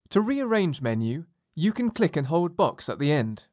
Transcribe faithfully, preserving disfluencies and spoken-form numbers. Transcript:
To rearrange menu, you can click and hold box at the end.